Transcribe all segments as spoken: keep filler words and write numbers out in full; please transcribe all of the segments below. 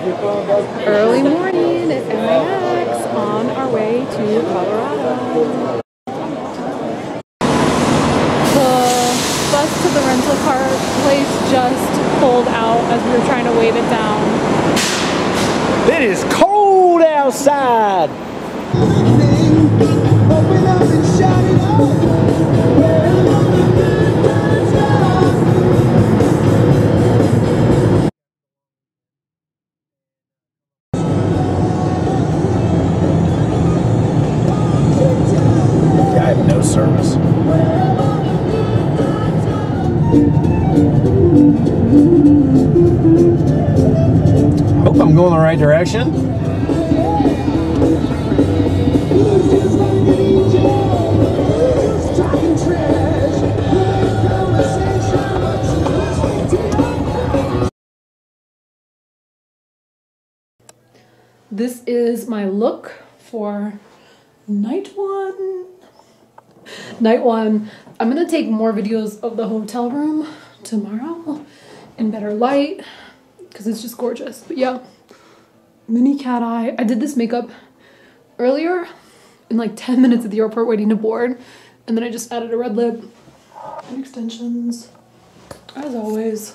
Early morning at M A X on our way to Colorado. The bus to the rental car place just pulled out as we were trying to wave it down. It is cold outside. I have no service. Hope I'm going the right direction. This is my look for night one. Night one. I'm gonna take more videos of the hotel room tomorrow in better light because it's just gorgeous. But yeah, mini cat eye. I did this makeup earlier in like ten minutes at the airport waiting to board, and then I just added a red lip and extensions as always.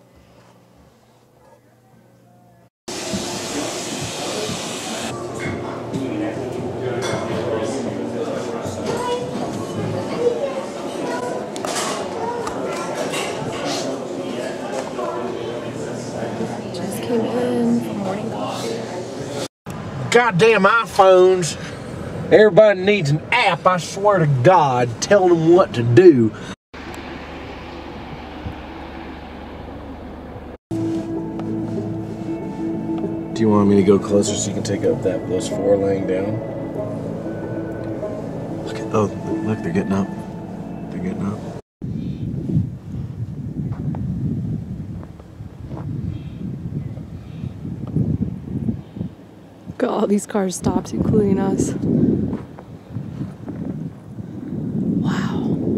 Goddamn iPhones. Everybody needs an app, I swear to God, telling them what to do. Do you want me to go closer so you can take up that those four laying down? Look at, oh, look, they're getting up. They're getting up. Look at all these cars stopped, including us. Wow.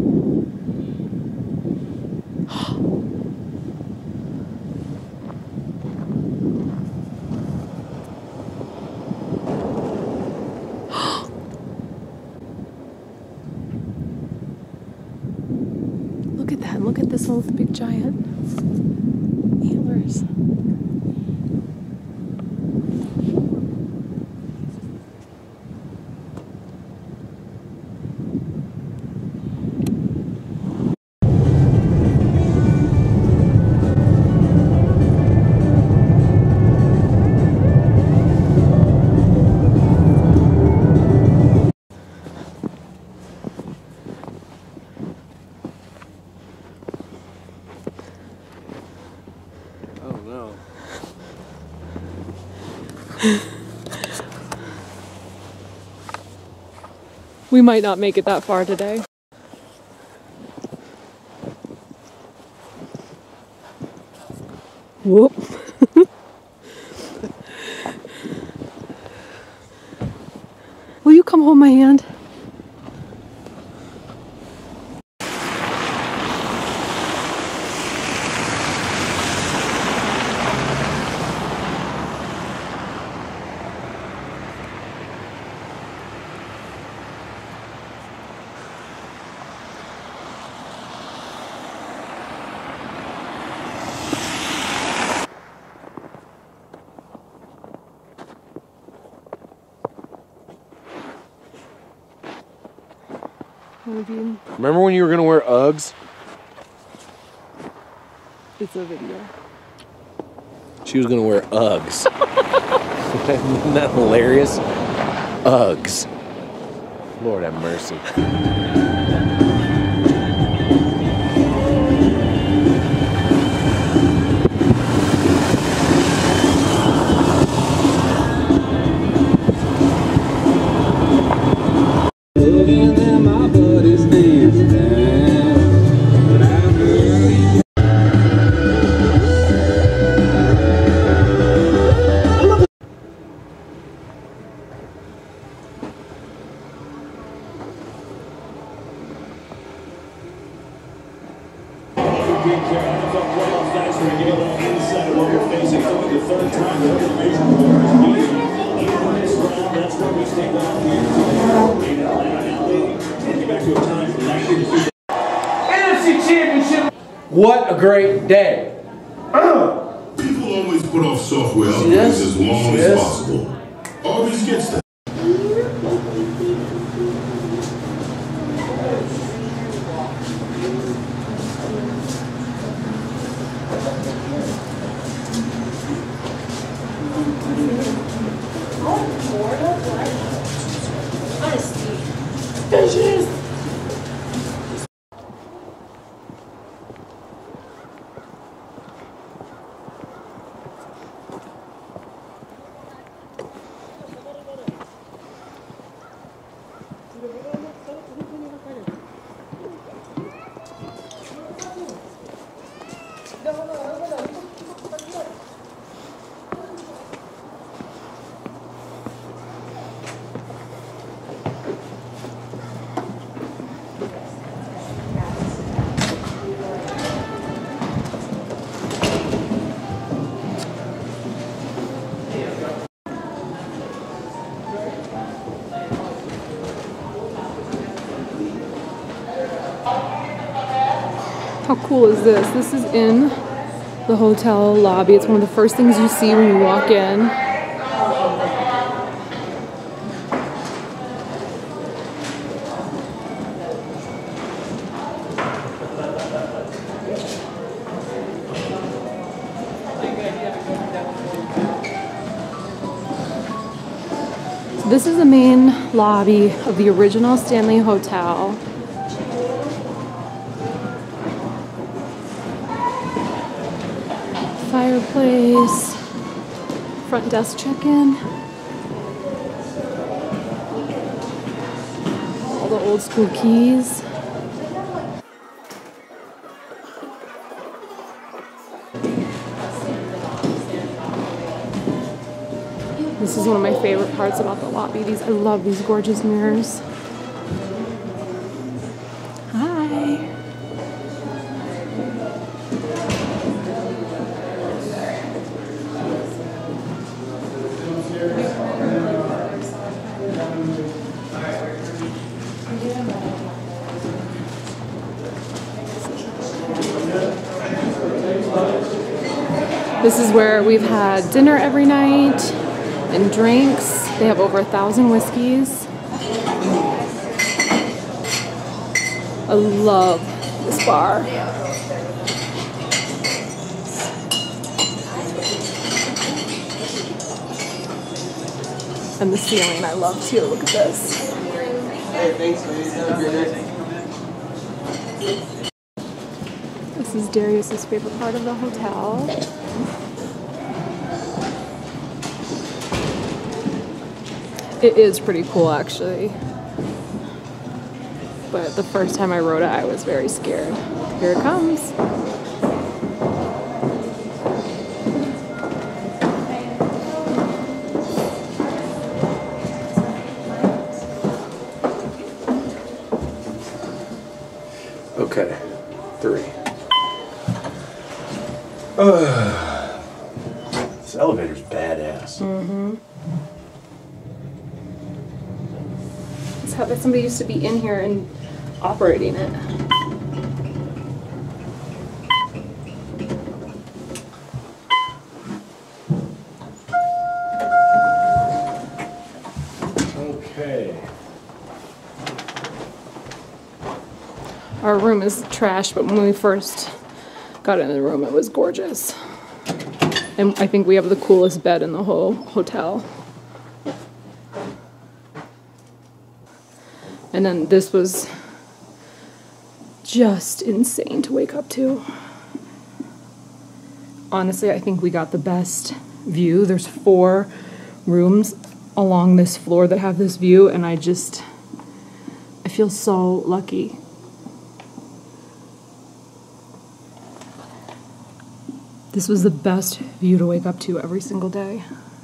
Look at that. Look at this one with the big giant antlers. We might not make it that far today. Whoop. Will you come hold my hand? Remember when you were gonna wear Uggs? It's a video. She was gonna wear Uggs. Isn't that hilarious? Uggs. Lord have mercy. What a great day. People always put off software upgrades as long as possible. Always gets that. How cool is this? This is in the hotel lobby. It's one of the first things you see when you walk in. So this is the main lobby of the original Stanley Hotel. Fireplace, front desk check-in, all the old school keys. This is one of my favorite parts about the lobby. These, I love these gorgeous mirrors. Hi. This is where we've had dinner every night and drinks. They have over a thousand whiskeys. I love this bar. And the ceiling I love too. Look at this. Hey, thanks, ladies. Have a great day. This is Darius's favorite part of the hotel. It is pretty cool, actually. But the first time I rode it, I was very scared. Here it comes. Okay, three. Uh, this elevator's badass. Mm-hmm. It's how that somebody used to be in here and operating it. Okay. Our room is trash, but when we first got in the room, it was gorgeous. And I think we have the coolest bed in the whole hotel. And then this was just insane to wake up to. Honestly, I think we got the best view. There's four rooms along this floor that have this view, and I just, I feel so lucky. This was the best view to wake up to every single day.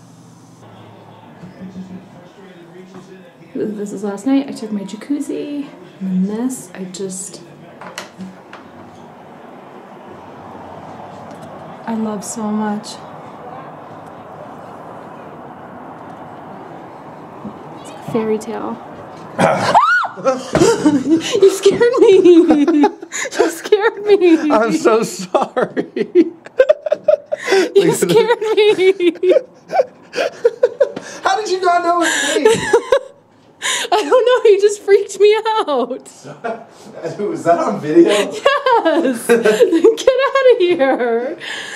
This is last night. I took my jacuzzi, and then this, I just, I love so much. Fairy tale. You scared me. You scared me. I'm so sorry. You scared me. How did you not know it was me? I don't know. You just freaked me out. Was that on video? Yes. Get out of here.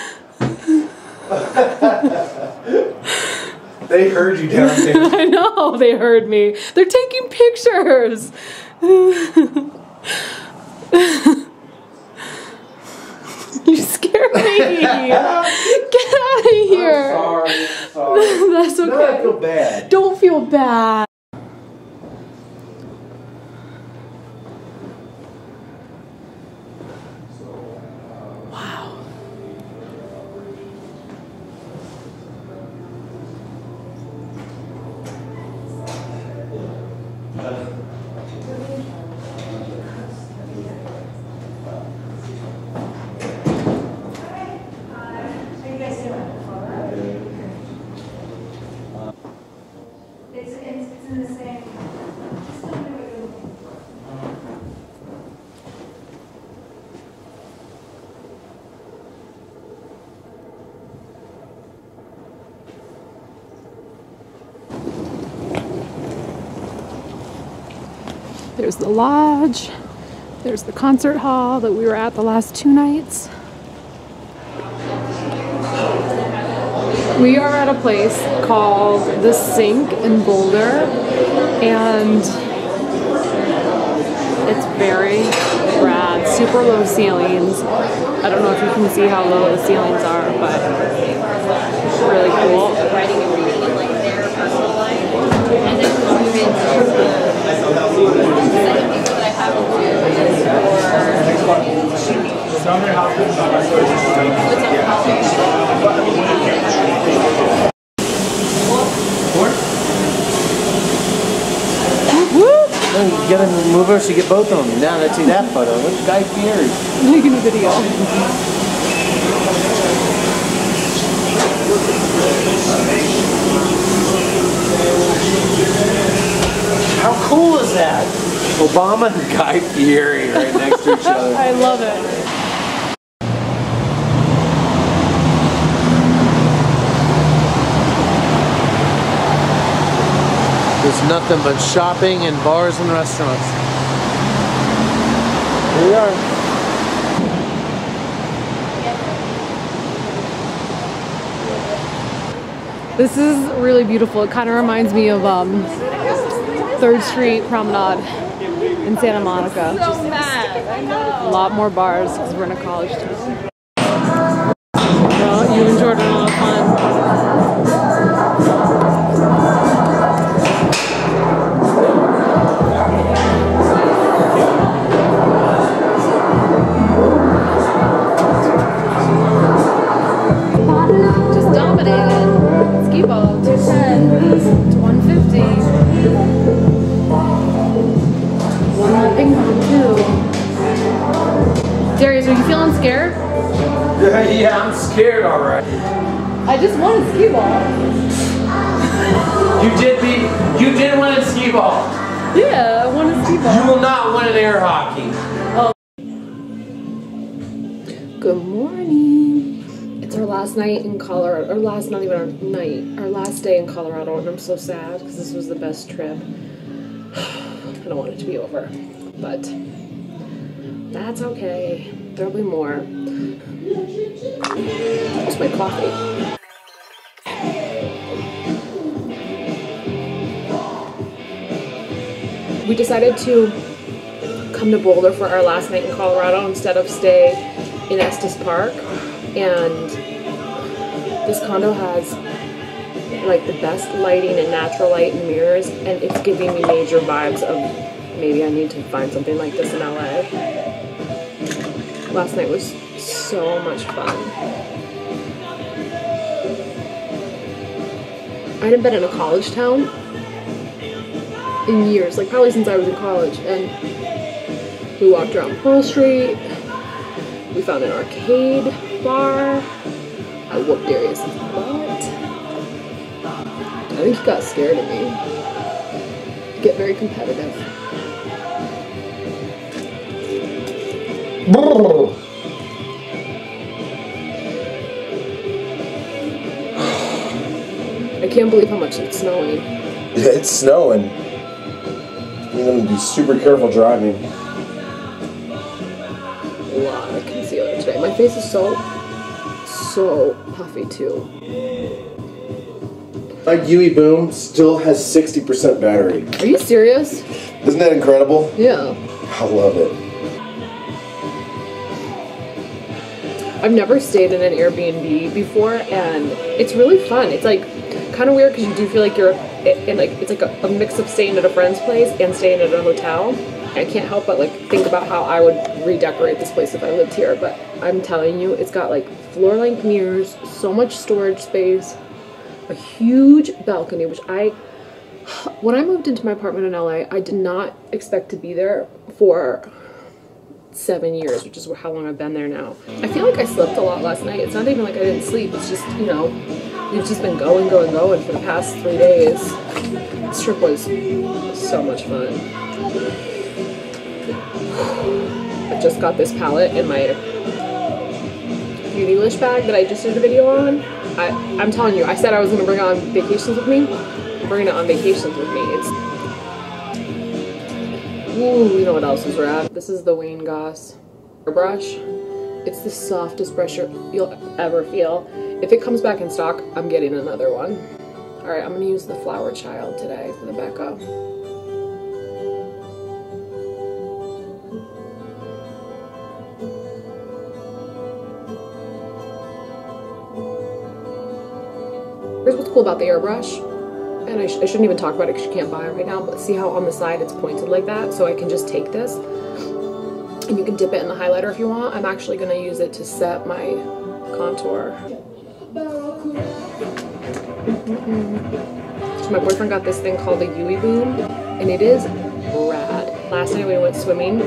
They heard you downstairs. I know they heard me. They're taking pictures. You scared me. Get out of here. I'm sorry. I'm sorry. That's okay. No, I feel bad. Don't feel bad. Wow. It's, it's, it's in the same. There's the lodge. There's the concert hall that we were at the last two nights. We are at a place called The Sink in Boulder, and it's very rad, super low ceilings. I don't know if you can see how low the ceilings are, but really cool. Writing and reading like their personal life, and then move into the second people that I have to do is You gotta move her so you get both of them. Now let's see that photo. Look at Guy Fieri. making a video. How cool is that? Obama and Guy Fieri right next to each other. I love it. There's nothing but shopping and bars and restaurants. Here we are. This is really beautiful. It kind of reminds me of um, third Street Promenade in Santa Monica. So mad. I know. A lot more bars because we're in a college town. Well, you and Jordan will have fun. Just dominated. Ski ball, two ten to one fifty. One more ping pong, too. Darius, are you feeling scared? Yeah, yeah, I'm scared, alright. I just won a ski ball. You did be, you did win a skee ball. Yeah, I won a ski ball. You will not win an air hockey. Oh. Good morning. It's our last night in Colorado, or last, not even our night, our last day in Colorado, and I'm so sad because this was the best trip. I don't want it to be over, but that's okay. There'll be more. It's my coffee. We decided to come to Boulder for our last night in Colorado instead of stay in Estes Park, and this condo has like the best lighting and natural light and mirrors, and it's giving me major vibes of maybe I need to find something like this in L A. Last night was so much fun. I hadn't been in a college town in years, like probably since I was in college, and we walked around Pearl Street. We found an arcade bar. I whooped Darius' butt. I think he got scared of me. get very competitive. I can't believe how much it's snowing. It's snowing. You're gonna be super careful driving. A lot of concealer today. My face is so, so puffy too. My U V Boom still has sixty percent battery. Are you serious? Isn't that incredible? Yeah. I love it. I've never stayed in an Airbnb before, and it's really fun. It's like kind of weird because you do feel like you're in like it's like a, a mix of staying at a friend's place and staying at a hotel. I can't help but like think about how I would redecorate this place if I lived here. But I'm telling you, it's got like floor-length mirrors, so much storage space, a huge balcony, which I when I moved into my apartment in L A, I did not expect to be there for seven years, which is how long I've been there now. I feel like I slept a lot last night. It's not even like I didn't sleep. It's just, you know, we've just been going, going, going for the past three days. This trip was so much fun. I just got this palette in my Beautylish bag that I just did a video on. I, I'm telling you, I said I was going to bring it on vacations with me. I'm bringing it on vacations with me. It's Ooh, you know what else is rad? This is the Wayne Goss brush. It's the softest brush you'll ever feel. If it comes back in stock, I'm getting another one. Alright, I'm gonna use the Flower Child today for the Becca. Here's what's cool about the airbrush. And I, sh I shouldn't even talk about it because you can't buy it right now, but see how on the side it's pointed like that? So I can just take this, and you can dip it in the highlighter if you want. I'm actually going to use it to set my contour. Mm-mm. So my boyfriend got this thing called the U V Boom, and it is rad. Last night we went swimming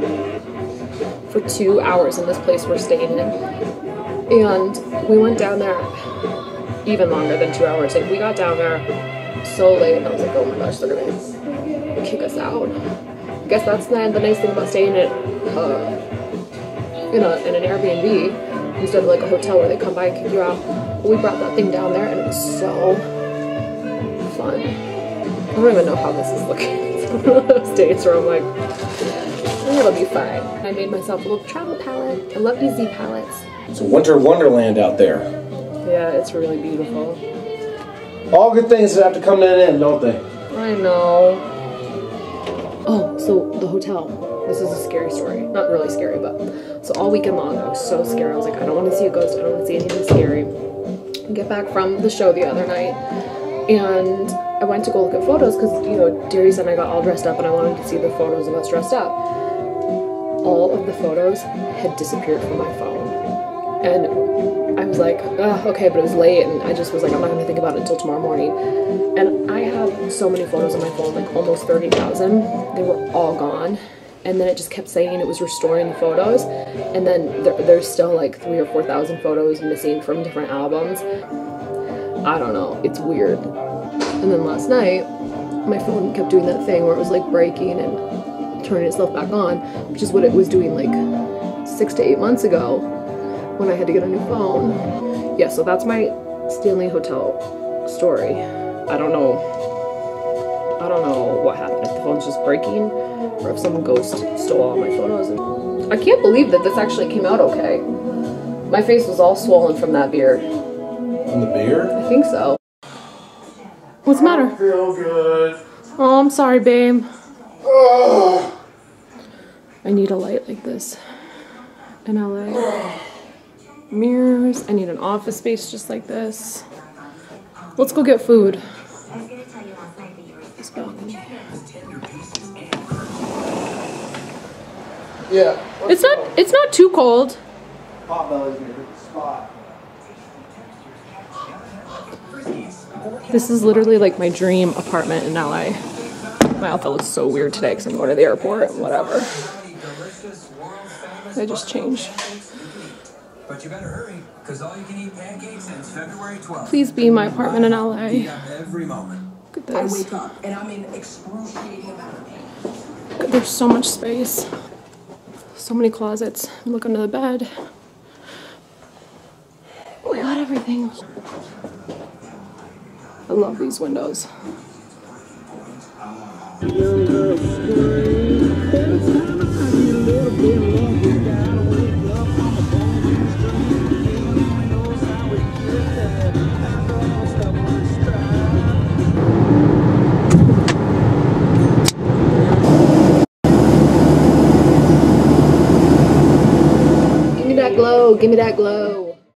for two hours in this place we're staying in, and we went down there even longer than two hours. Like, we got down there so late, and I was like, oh my gosh, they're gonna kick us out. I guess that's the, the nice thing about staying at uh, in, a, in an Airbnb instead of like a hotel where they come by and kick you out. But we brought that thing down there, and it was so fun. I don't even know how this is looking. It's one of those days where I'm like, oh, it'll be fine. I made myself a little travel palette. I love these Z palettes. It's a winter wonderland out there. Yeah, it's really beautiful. All good things have to come to an end, don't they? I know. Oh, so the hotel. This is a scary story. Not really scary, but... So all weekend long, I was so scared. I was like, I don't want to see a ghost. I don't want to see anything scary. I get back from the show the other night, and I went to go look at photos because, you know, Darius and I got all dressed up, and I wanted to see the photos of us dressed up. All of the photos had disappeared from my phone. And I was like, ugh, okay, but it was late, and I just was like, I'm not going to think about it until tomorrow morning. And I have so many photos on my phone, like almost thirty thousand. They were all gone. And then it just kept saying it was restoring the photos. And then there, there's still like three or four thousand photos missing from different albums. I don't know. It's weird. And then last night, my phone kept doing that thing where it was like breaking and turning itself back on, which is what it was doing like six to eight months ago when I had to get a new phone. Yeah, so that's my Stanley Hotel story. I don't know. I don't know what happened, if the phone's just breaking or if some ghost stole all my photos. And I can't believe that this actually came out okay. My face was all swollen from that beard. From the beard? I think so. What's the matter? I feel good. Oh, I'm sorry, babe. Oh. I need a light like this in L A. Mirrors. I need an office space just like this. Let's go get food. This balcony. Yeah. It's not. It's not too cold. Potbelly's gonna hit the spot. This is literally like my dream apartment in L A. My outfit looks so weird today because I'm going to the airport. Whatever. I just changed. But you better hurry, because all you can eat pancakes since February twelfth. Please be my apartment in L A. Every moment. Look at I this. wake up and I'm in excruciating amount of pain. There's so much space. So many closets. Look under the bed. We got everything. I love these windows. Give me that glow, give me that glow.